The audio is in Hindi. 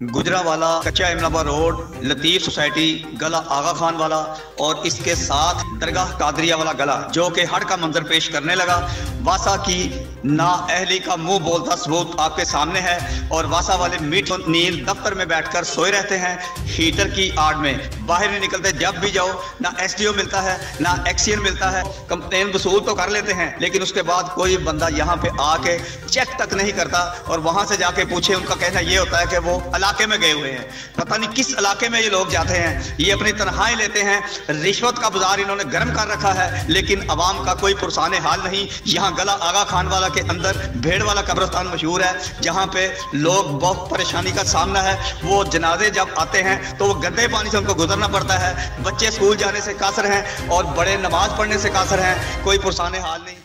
गुजरावाला, कच्चा इमलाबाद रोड, लतीफ सोसाइटी, गला आगा खान वाला और इसके साथ दरगाह कादरिया वाला गला जो कि हड़ का मंजर पेश करने लगा। वासा की नाअहली का मुंह बोलता सबूत आपके सामने है और वासा वाले मीठ नींद दफ्तर में बैठकर सोए रहते हैं हीटर की आड़ में, बाहर नहीं निकलते। जब भी जाओ ना एसडीओ मिलता है ना एक्सीएन मिलता है, कंप्लेन वसूल तो कर लेते हैं लेकिन उसके बाद कोई बंदा यहाँ पे आके चेक तक नहीं करता और वहां से जाके पूछे, उनका कहना ये होता है कि वो इलाके में गए हुए हैं, पता नहीं किस इलाके में ये लोग जाते हैं। ये अपनी तनख्वाहें लेते हैं, रिश्वत का बाजार इन्होंने गर्म कर रखा है लेकिन अवाम का कोई पुरसाने हाल नहीं। यहाँ गला आगा खान वाला के अंदर भेड़ वाला कब्रिस्तान मशहूर है जहाँ पे लोग बहुत परेशानी का सामना है। वो जनाजे जब आते हैं तो वो गंदे पानी से उनको गुजरना पड़ता है, बच्चे स्कूल जाने से कासर हैं और बड़े नमाज पढ़ने से कासर हैं, कोई पुरसाने हाल नहीं।